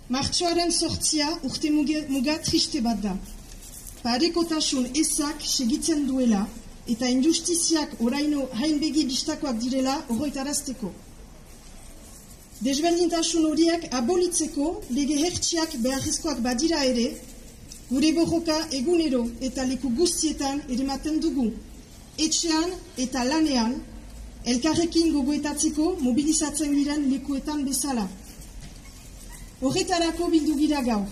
Martxoaren 8 urte muga triste bat da. Parekotasun ezak segitzen duela eta injustiziak oraino hainbegi bistakoak direla horretarazteko. Desberdintasun horiek abolitzeko lege hertsiak beharrezkoak badira ere, gure borroka egunero eta leku guztietan erematen dugu. Etxean eta lanean, elkarrekin gogoetatzeko mobilizatzen giren lekuetan bezala. Horretarako bildu gira gaur.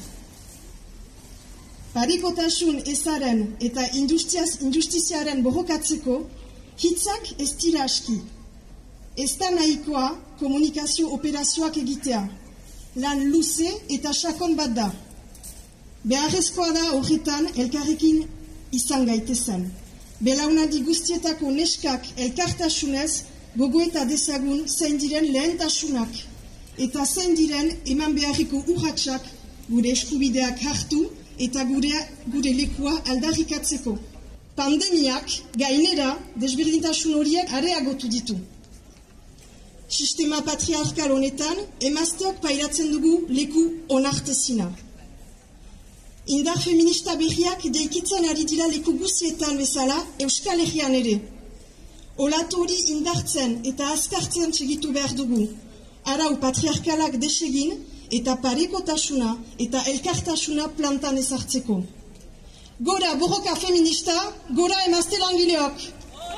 Parekotasun ezaren eta injustiziaren borrokatzeko hitzak ez dira aski. Ez da nahikoa komunikazio operazioak egitea. Lan luze eta sakon bat da. Beharrezkoa da horretan elkarrekin izan gaitezen. Belaunaldi guztietako neskak elkartasunez gogoeta dezagun zein diren lehentasunak eta zein diren eman beharriko urratsak gure eskubideak hartu eta gure lekua aldarrikatzeko. Pandemiak gainera desberdintasun horiek areagotu ditu. Sistema patriarkal honetan emazteok pairatzen dugu leku onartezina. Indar feminista berriak deikitzen ari dira leku guztietan bezala Euskal Herrian ere. Olatu hori indartzen eta azkartzen segitu behar dugu. Arau patriarkalak desegin eta parekotasuna eta elkartasuna plantan ezartzeko. Gora borroka feminista, gora emazte langileok!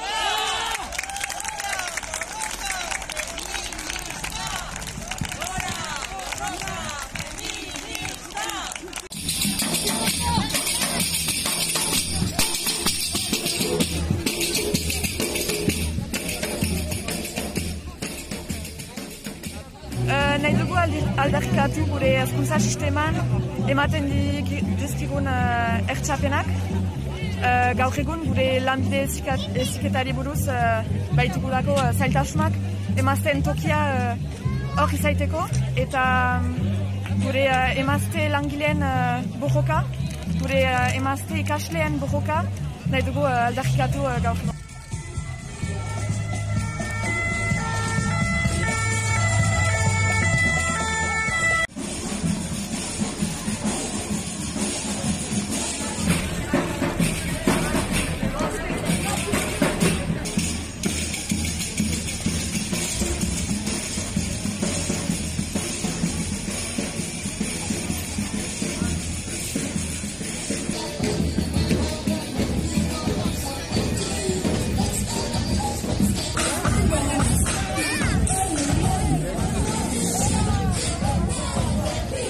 Nahi dugu aldarrikatu gure hezkuntza sisteman ematen dizkigun ertsapenak. Gaur egun gure lanbide heziketari buruz baitugulako zailtasunak emazteen tokia hor izaiteko eta gure emazte langileen borroka, gure emazte ikasleen borroka nahi dugu aldarrikatu gaur egun.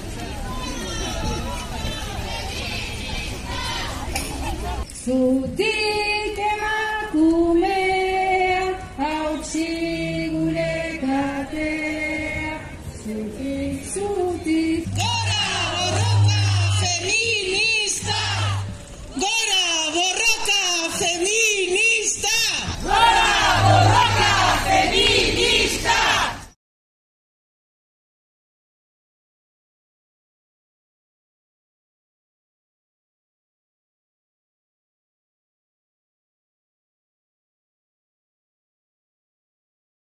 Voter